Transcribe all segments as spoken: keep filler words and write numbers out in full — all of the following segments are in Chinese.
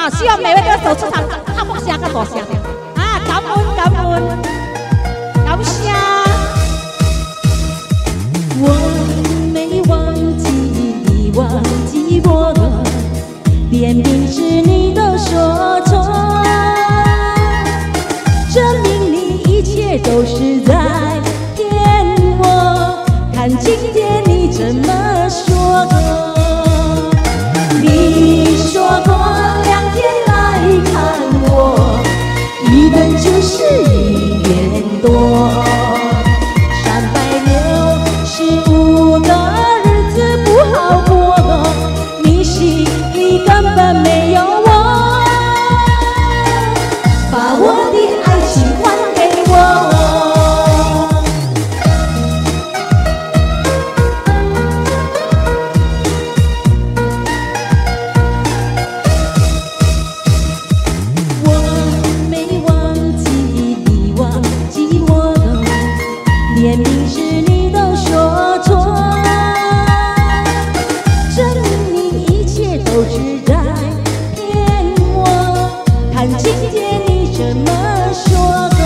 啊！希望每位都走出场，拍拍声，较大声啊！感恩感恩，感谢。 我没忘记你，忘记我，连名字你都说错，证明你一切都是在骗我。看今天你怎么说？你说过两天来看我，一等就是一年多。三百六十五个日子不好过，你心里根本没有我，把我的爱情还给我。连名字你都说错，证明你一切都是在骗我。看今天你怎么说的？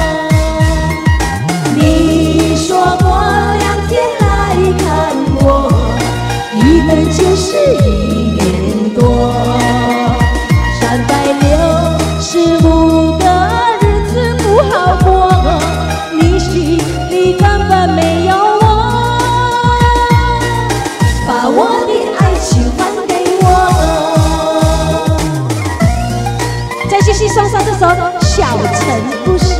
你说过两天来看我，一等就是一年多。三百六十五个日子不好过，你心里根本没有我，把我的爱情还给我。 再继续送上这首《小城故事》。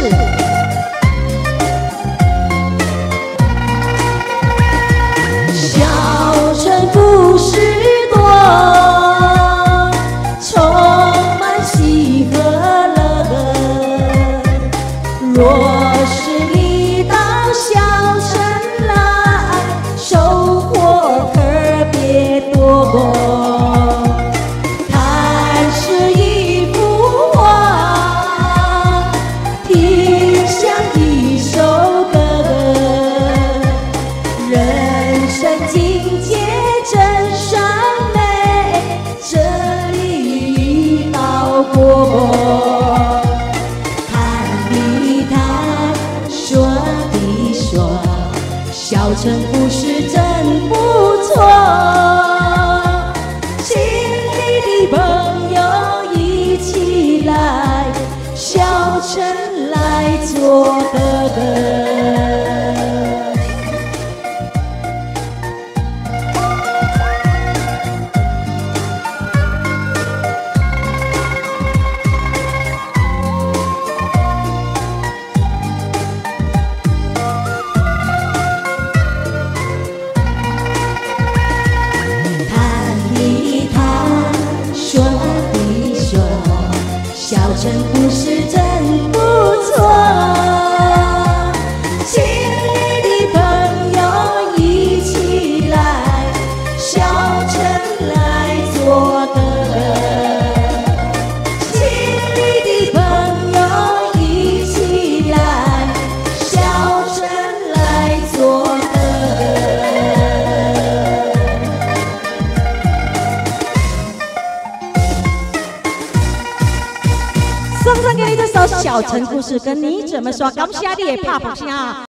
小城故事多，充满喜和乐。若是你到小城来，收获特别多。看是一幅画，听像一首歌，人生境界真善美，这里遇到过。小城故事真不错，亲爱的朋友一起来，小城来做个。小城故事真不错，亲爱的朋友一起来，小城来做个。亲爱的朋友一起来，小城来做个。 送上给你这首《小城故事》，跟你怎么说？感谢你的拍拍声。